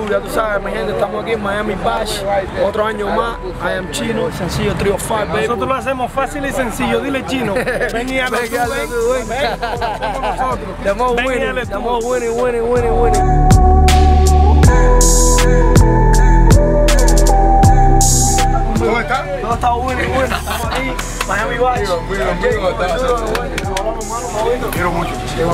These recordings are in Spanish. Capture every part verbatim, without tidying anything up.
Crew, ya tú sabes, mi gente, estamos aquí en Miami Bash, otro año más. I am Chino, sencillo three oh five, baby. Nosotros lo hacemos fácil y sencillo, dile Chino. Ven y hazlo tú, ven. Ven, somos nosotros. The more Ven y winning, hazle the tú. more winning, winning, winning, winning. ¿Cómo está? Todo está bueno, bueno, estamos aquí, Miami Bash. Mira, mira, quiero mucho.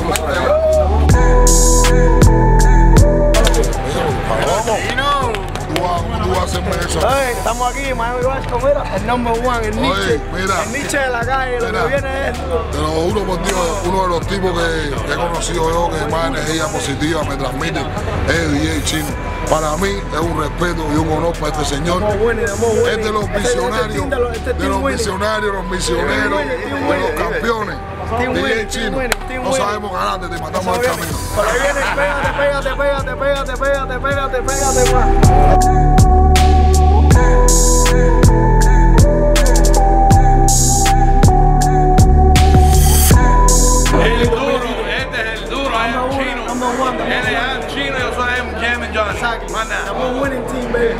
Vamos. Tú vas a hacerme eso. Hey, estamos aquí en Miami Bash con mira, el number one, el Nietzsche. Mira. El Nietzsche de la calle, lo Mira. que viene es. Te lo juro por Dios, uno de los tipos que, que he conocido yo, que más energía positiva me transmite, es el D J Chino. Para mí es un respeto y un honor para este señor. Es de los visionarios, de los visionarios, los misioneros, de los campeones. D J Chino, no sabemos ganar, te matamos al camino. Por ahí viene, pégate, pégate, pégate, pégate, pégate, pégate, pégate más. El duro, este es el duro, I am Chino. Él es I am Chino, yo soy I am Jammin' Johnny. Más nada. I'm a winning team, baby.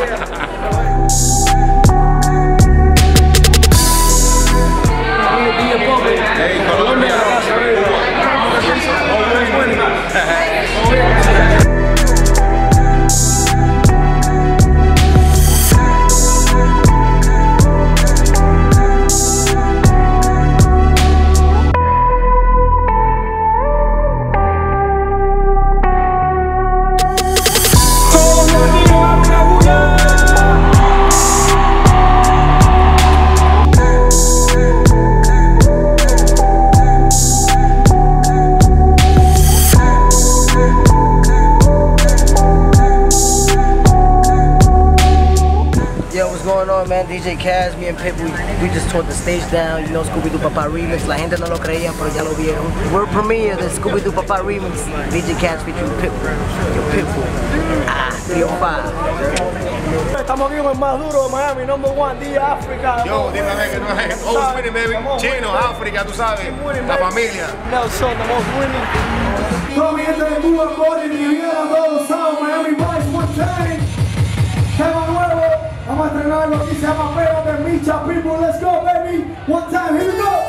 Hey, Colombia. Yo, what's going on, man? D J Kaz, me and Pip, we, we just tore the stage down, you know, Scooby Doo Papa Remix. La gente no lo creía, pero ya lo vieron. World premiere de Scooby Doo Papa Remix. D J Kaz featuring Pitbull. Yo, Pitbull. Ah, three oh five. Estamos aquí con el más duro de Miami, number one, D Africa. Yo, dime a ver que no es Old Winning, baby. Chino, África, tú sabes, la familia. Nelson, the most winning. Todo mi gente de Cuba, Cori, Riviera, todos saben, Miami Vice, one time. Tema nuevo, vamos a estrenarlo aquí, se llama Pégate, Micha People, let's go, baby. One time, here we go.